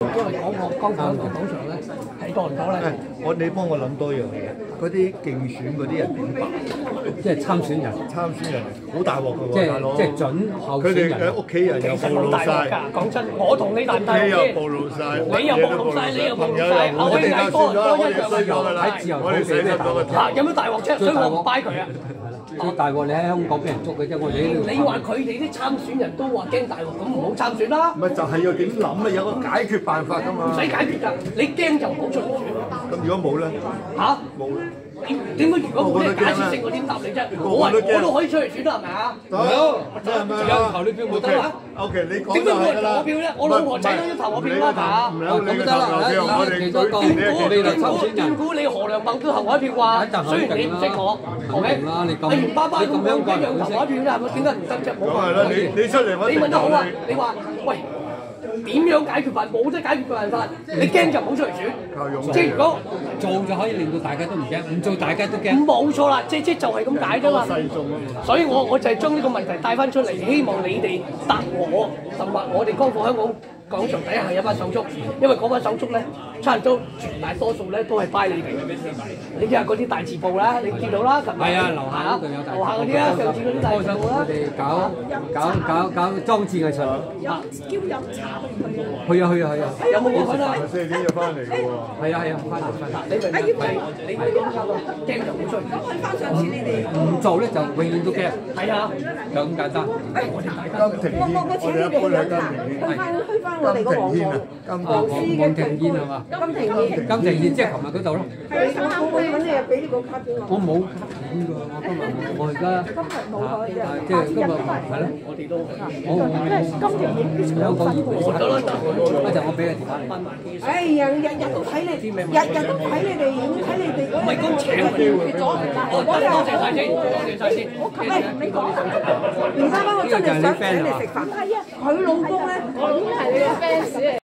因為講廣場咧係多唔多咧？ 你幫我諗多樣嘢，嗰啲競選嗰啲人點辦？ 即係參選人好大鑊㗎喎，大佬。 即係準候選人。 佢哋嘅屋企人又暴露晒。 講真，我同你大唔大鑊先？ 又暴露晒， 你又暴露晒，你又暴露晒，我哋係多一樣嘅樣喺自由我哋死得多嘅。 有咩大鑊啫？所以我唔拜佢啊！ 最大鑊你喺香港俾人捉嘅啫，我哋呢度。 你話佢哋啲參選人都話驚大鑊，咁唔好參選啦。 咪就係要點諗啊？有個解決辦法㗎嘛。 唔使解決㗎，你驚就唔好出嚟選。 咁如果冇咧？ 嚇？ 冇咧。 點解如果冇咩假設性，我點答你啫？我都可以出嚟選啦，係咪啊？ 有投你票冇得啦。 OK， 你講點解冇人投我票咧？我老婆仔都要投我票啦，係嘛？ 咁得啦，其中一個未來參選人。 斷估你何良茂都投我一票啩？雖然你唔識我，OK？阿袁爸爸咁樣一樣投我一票啫，係咪？點解唔得啫？冇係啦，你出嚟我。 你問得好啊！你話喂。點樣解決辦？冇得解決辦法，你驚就唔好出嚟選。即係如果做就可以令到大家都唔驚，唔做大家都驚。 冇錯啦，即係就係咁解啫嘛。所以我就係將呢個問題帶翻出嚟，希望你哋答我，同埋我哋光復香港廣場底下有班手足，因為嗰班手足咧，差唔多絕大多數咧都係拜你哋。你睇下嗰啲大字報啦，你見到啦，係啊，樓下嗰度有大字報。 樓下嗰啲啦，上次嗰啲大字報啦。 我哋搞裝置藝術。 叫飲茶去啊！ 有冇嘢分啊 ？4點就翻嚟㗎喎。 係啊，翻嚟。 你咪講差唔多，驚就唔好出嚟。 翻上次你哋唔做咧就永遠都驚。 係啊， 就咁簡單。 我哋大家。 我請你哋去飲茶，去翻我哋個黃黃庭燕係嘛？金庭燕即係琴日嗰度咯。 係我會揾你俾呢個卡俾我。 我冇呢個，我今日我而家即係今日係咯， 我哋都金庭燕香港議會一陣我俾個電話你。 哎呀，日日都睇你，日日都睇你哋嗰唔係咁請佢咗，多謝晒先， 我琴日你講，袁生我真係想請你食飯。係啊，佢老公咧，我已經係你嘅 fans。